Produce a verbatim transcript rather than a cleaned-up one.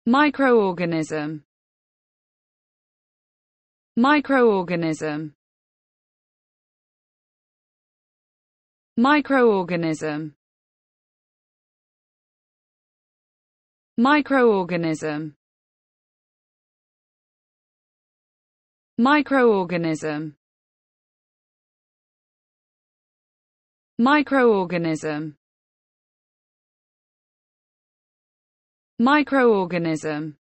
microorganism, microorganism, microorganism, microorganism, microorganism, microorganism, microorganism,